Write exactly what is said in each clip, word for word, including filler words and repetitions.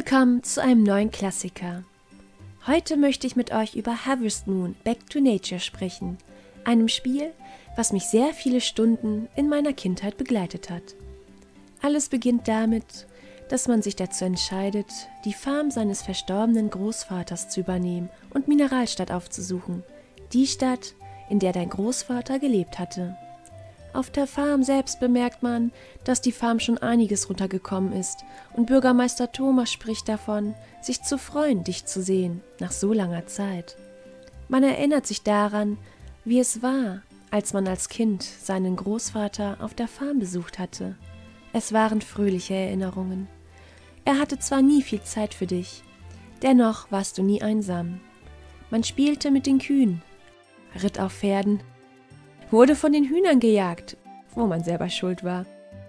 Willkommen zu einem neuen Klassiker. Heute möchte ich mit euch über Harvest Moon Back to Nature sprechen, einem Spiel, was mich sehr viele Stunden in meiner Kindheit begleitet hat. Alles beginnt damit, dass man sich dazu entscheidet, die Farm seines verstorbenen Großvaters zu übernehmen und Mineralstadt aufzusuchen, die Stadt, in der dein Großvater gelebt hatte. Auf der Farm selbst bemerkt man, dass die Farm schon einiges runtergekommen ist und Bürgermeister Thomas spricht davon, sich zu freuen, dich zu sehen, nach so langer Zeit. Man erinnert sich daran, wie es war, als man als Kind seinen Großvater auf der Farm besucht hatte. Es waren fröhliche Erinnerungen. Er hatte zwar nie viel Zeit für dich, dennoch warst du nie einsam. Man spielte mit den Kühen, ritt auf Pferden, wurde von den Hühnern gejagt, wo man selber schuld war,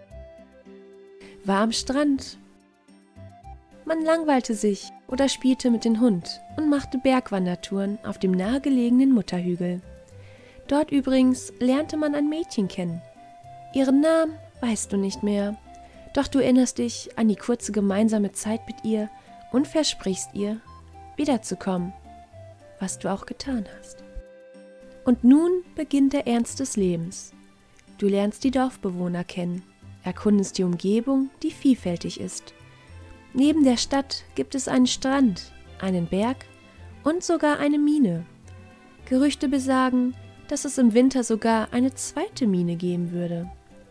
war am Strand. Man langweilte sich oder spielte mit dem Hund und machte Bergwandertouren auf dem nahegelegenen Mutterhügel. Dort übrigens lernte man ein Mädchen kennen. Ihren Namen weißt du nicht mehr, doch du erinnerst dich an die kurze gemeinsame Zeit mit ihr und versprichst ihr, wiederzukommen, was du auch getan hast. Und nun beginnt der Ernst des Lebens. Du lernst die Dorfbewohner kennen, erkundest die Umgebung, die vielfältig ist. Neben der Stadt gibt es einen Strand, einen Berg und sogar eine Mine. Gerüchte besagen, dass es im Winter sogar eine zweite Mine geben würde.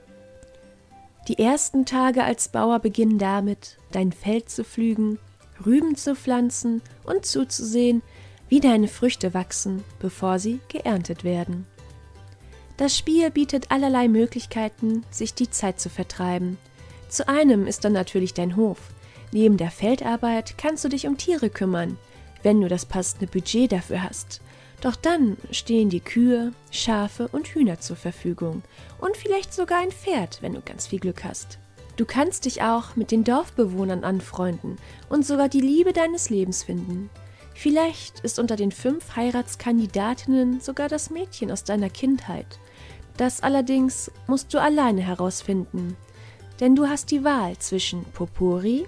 Die ersten Tage als Bauer beginnen damit, dein Feld zu pflügen, Rüben zu pflanzen und zuzusehen, wie deine Früchte wachsen, bevor sie geerntet werden. Das Spiel bietet allerlei Möglichkeiten, sich die Zeit zu vertreiben. Zu einem ist dann natürlich dein Hof. Neben der Feldarbeit kannst du dich um Tiere kümmern, wenn du das passende Budget dafür hast. Doch dann stehen die Kühe, Schafe und Hühner zur Verfügung und vielleicht sogar ein Pferd, wenn du ganz viel Glück hast. Du kannst dich auch mit den Dorfbewohnern anfreunden und sogar die Liebe deines Lebens finden. Vielleicht ist unter den fünf Heiratskandidatinnen sogar das Mädchen aus deiner Kindheit. Das allerdings musst du alleine herausfinden, denn du hast die Wahl zwischen Popuri,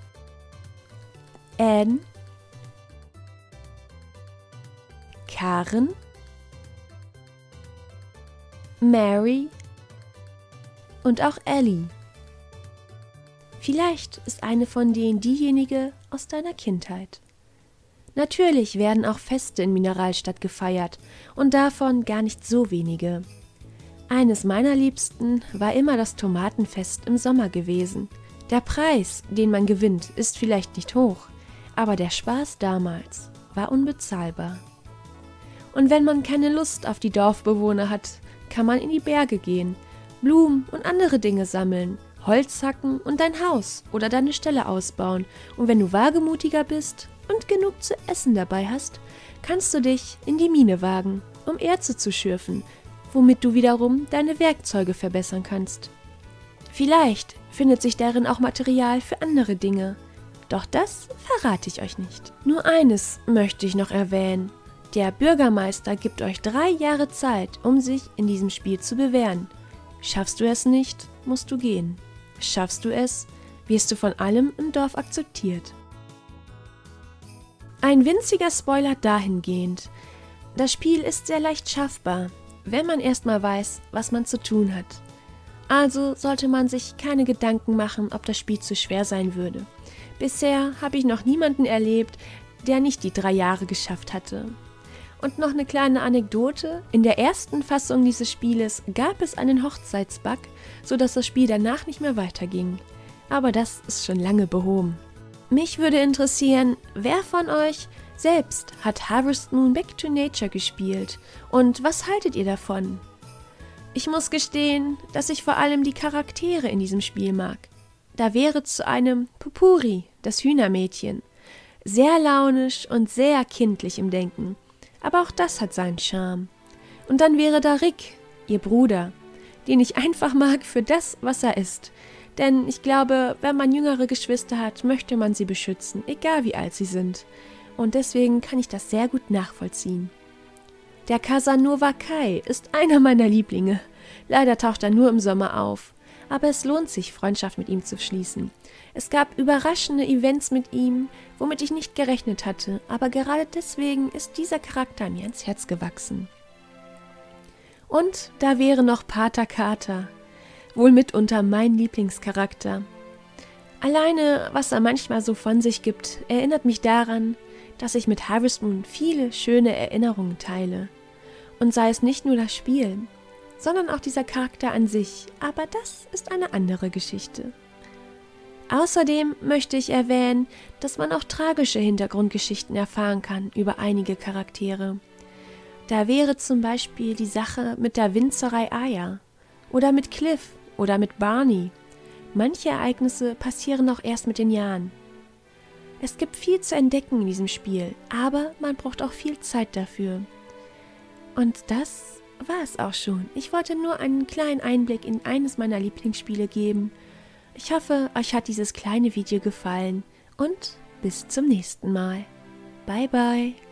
Anne, Karen, Mary und auch Ellie. Vielleicht ist eine von denen diejenige aus deiner Kindheit. Natürlich werden auch Feste in Mineralstadt gefeiert und davon gar nicht so wenige. Eines meiner Liebsten war immer das Tomatenfest im Sommer gewesen. Der Preis, den man gewinnt, ist vielleicht nicht hoch, aber der Spaß damals war unbezahlbar. Und wenn man keine Lust auf die Dorfbewohner hat, kann man in die Berge gehen, Blumen und andere Dinge sammeln, Holz hacken und dein Haus oder deine Ställe ausbauen. Und wenn du wagemutiger bist und genug zu essen dabei hast, kannst du dich in die Mine wagen, um Erze zu schürfen, womit du wiederum deine Werkzeuge verbessern kannst. Vielleicht findet sich darin auch Material für andere Dinge, doch das verrate ich euch nicht. Nur eines möchte ich noch erwähnen. Der Bürgermeister gibt euch drei Jahre Zeit, um sich in diesem Spiel zu bewähren. Schaffst du es nicht, musst du gehen. Schaffst du es, wirst du von allem im Dorf akzeptiert. Ein winziger Spoiler dahingehend. Das Spiel ist sehr leicht schaffbar, wenn man erstmal weiß, was man zu tun hat. Also sollte man sich keine Gedanken machen, ob das Spiel zu schwer sein würde. Bisher habe ich noch niemanden erlebt, der nicht die drei Jahre geschafft hatte. Und noch eine kleine Anekdote: In der ersten Fassung dieses Spieles gab es einen Hochzeitsbug, sodass das Spiel danach nicht mehr weiterging. Aber das ist schon lange behoben. Mich würde interessieren, wer von euch selbst hat Harvest Moon Back to Nature gespielt und was haltet ihr davon? Ich muss gestehen, dass ich vor allem die Charaktere in diesem Spiel mag. Da wäre zu einem Popuri, das Hühnermädchen, sehr launisch und sehr kindlich im Denken, aber auch das hat seinen Charme. Und dann wäre da Rick, ihr Bruder, den ich einfach mag für das, was er ist. Denn ich glaube, wenn man jüngere Geschwister hat, möchte man sie beschützen, egal wie alt sie sind. Und deswegen kann ich das sehr gut nachvollziehen. Der Casanova Kai ist einer meiner Lieblinge. Leider taucht er nur im Sommer auf. aber es lohnt sich, Freundschaft mit ihm zu schließen. Es gab überraschende Events mit ihm, womit ich nicht gerechnet hatte, aber gerade deswegen ist dieser Charakter mir ins Herz gewachsen. Und da wäre noch Pater Carter, wohl mitunter mein Lieblingscharakter. Alleine, was er manchmal so von sich gibt, erinnert mich daran, dass ich mit Harvest Moon viele schöne Erinnerungen teile. Und sei es nicht nur das Spiel, sondern auch dieser Charakter an sich, aber das ist eine andere Geschichte. Außerdem möchte ich erwähnen, dass man auch tragische Hintergrundgeschichten erfahren kann über einige Charaktere. Da wäre zum Beispiel die Sache mit der Winzerei Aya oder mit Cliff oder mit Barney. Manche Ereignisse passieren auch erst mit den Jahren. Es gibt viel zu entdecken in diesem Spiel, aber man braucht auch viel Zeit dafür. Und das war es auch schon. Ich wollte nur einen kleinen Einblick in eines meiner Lieblingsspiele geben. Ich hoffe, euch hat dieses kleine Video gefallen und bis zum nächsten Mal. Bye bye!